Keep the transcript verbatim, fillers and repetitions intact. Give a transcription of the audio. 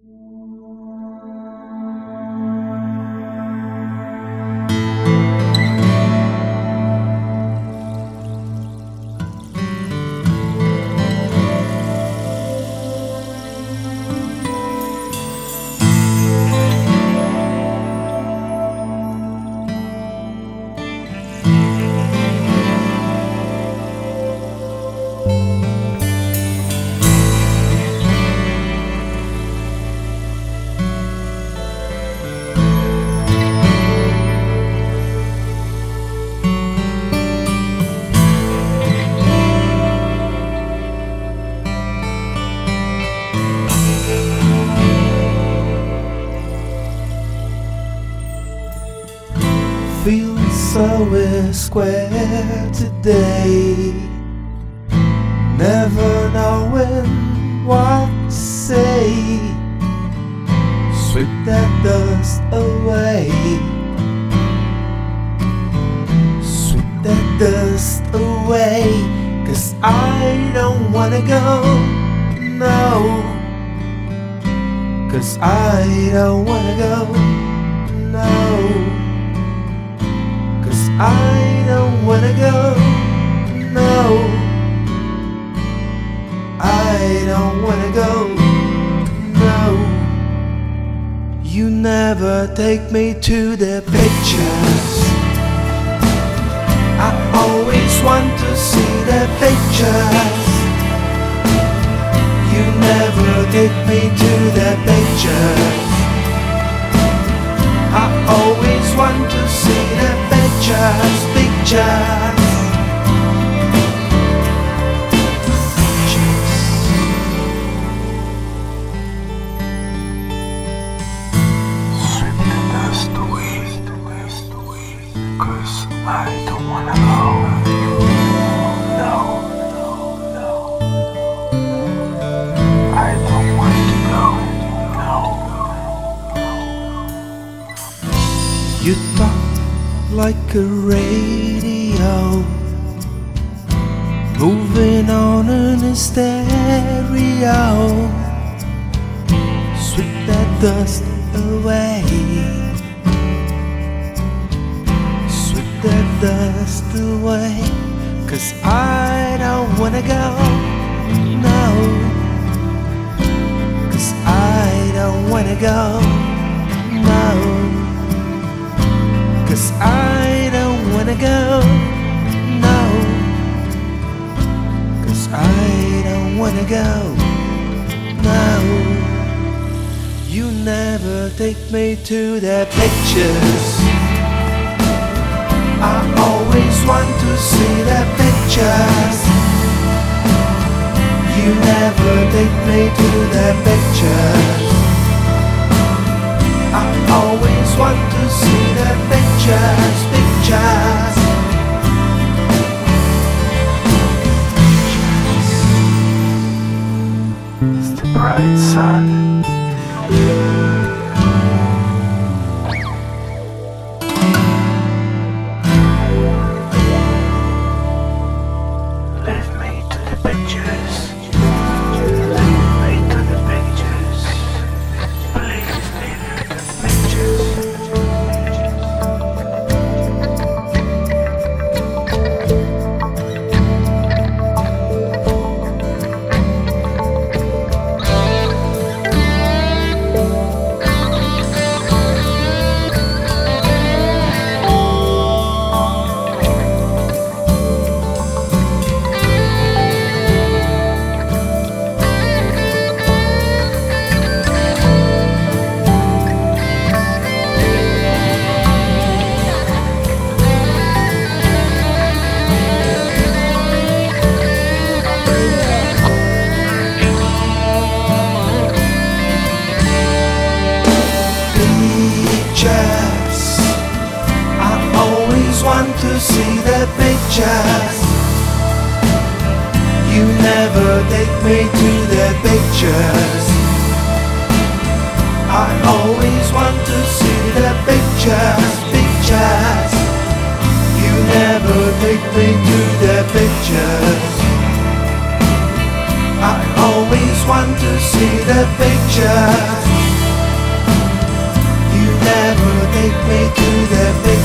Feel so square today, never knowing what to say. Sweep that dust away, sweep that dust away, 'cause I don't wanna go, no, 'cause I don't wanna go, no, I don't wanna go, no, I don't wanna go, no. You never take me to the pictures. I always want to see the pictures. You never take me to the pictures. I always want to see the pictures, pictures. Sweep the dust away, 'cause I don't wanna go. No, no, I don't want to go. No. You talk like a radio, moving on in a stereo. Sweep that dust away, sweep that dust away, 'cause I don't wanna go, no, 'cause I don't wanna go, no, 'cause I don't wanna go, no, 'cause I don't wanna go, no. You never take me to the pictures. I always want to see the pictures. You never take me to the pictures. I always want to see the pictures, pictures. It's the bright sun. Leave me to the pictures. Leave me to the pictures. Please leave me to the pictures. To see the pictures. You never take me to the pictures. I always want to see the pictures, pictures. You never take me to the pictures. I always want to see the pictures. take me to the pictures.